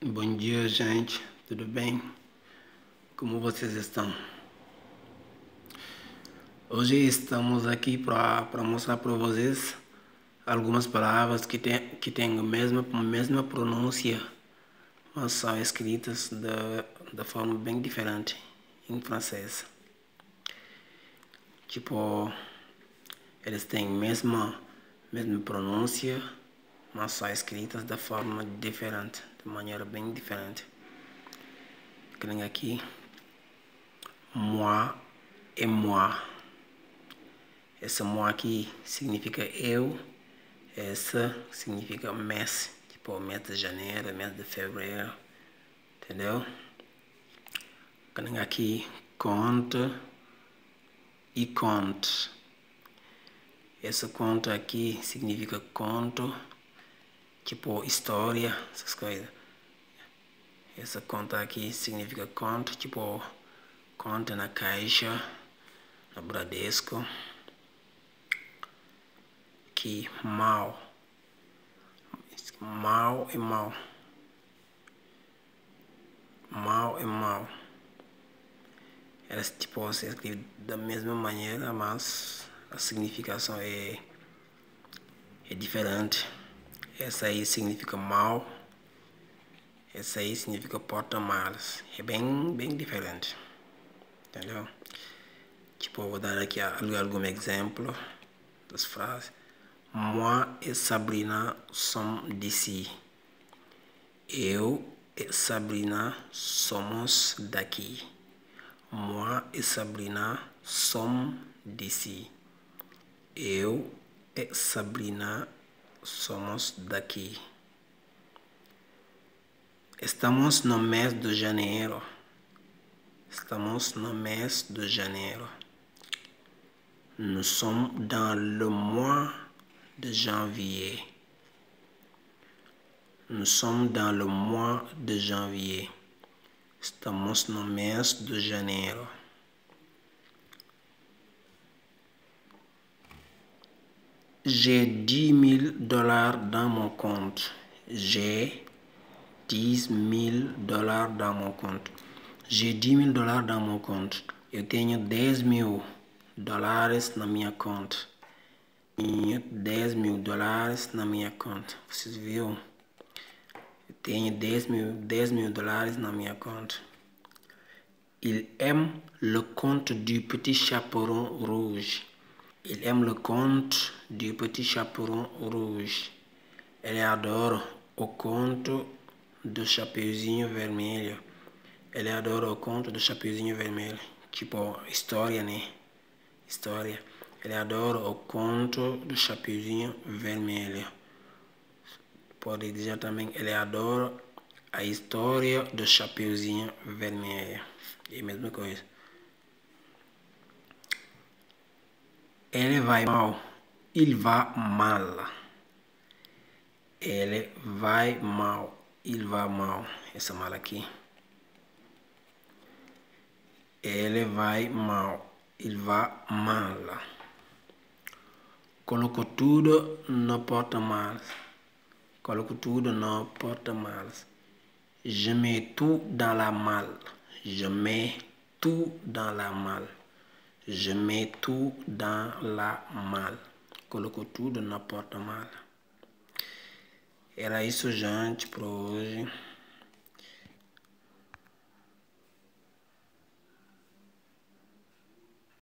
Bom dia, gente. Tudo bem? Como vocês estão? Hoje estamos aqui para mostrar para vocês algumas palavras que têm a mesma pronúncia, mas são escritas da forma bem diferente em francês. Tipo, eles têm mesma pronúncia, mas são escritas da forma diferente, de maneira bem diferente. Clique aqui. Moi et moi. Esse moi aqui significa eu. Essa significa mês. Tipo, mês de janeiro, mês de fevereiro. Entendeu? Clique aqui. Conte e conte. Essa conta aqui significa conto. Tipo, história, essas coisas. Essa conta aqui significa conto. Tipo, conta na Caixa, na Bradesco. Aqui, mal. Mal e mal. Mal e mal. Elas tipo se escreve da mesma maneira, mas a significação é diferente. Essa aí significa mal. Essa aí significa porta-malas. É bem diferente. Entendeu? Tipo, eu vou dar aqui algum exemplo das frases. Moi et Sabrina somos d'ici. Eu e Sabrina somos daqui. Moi et Sabrina somos d'ici. Eu e Sabrina somos daqui. Estamos no mês de janeiro. Estamos no mês de janeiro. Nous sommes dans le mois de janvier. Nous sommes dans le mois de janvier. Estamos no mês de janeiro. J'ai 10 000 dollars dans mon compte. J'ai 10 000 dollars dans mon compte. J'ai 10 000 dollars dans mon compte. Eu tenho 10 mil dólares na minha conta. Tenho 10 000 dólares na minha conta. Vocês viram? Eu tenho 10 000 dólares na minha conta. Il aime le conte du petit chaperon rouge. Il aime le conte du petit chaperon rouge. Ele adora o conto do Chapeuzinho Vermelho. Ele adora o conto do Chapeuzinho Vermelho. Tipo, história, né? História. Ele adora o conto do Chapeuzinho Vermelho. Pode dizer também, ele adora a história do Chapeuzinho Vermelho. É a mesma coisa. Ele vai mal. Il va mal. Ele vai mal. Il va mal. Essa mal aqui. Ele vai mal. Il va mal. Coloco tudo no porta-malas. Coloco tudo no porta-malas. Je mets tout dans la malle. Je mets tout dans la malle. Je mets tout dans la malle. Coloco tudo no porta-malas. Era isso, gente, por hoje.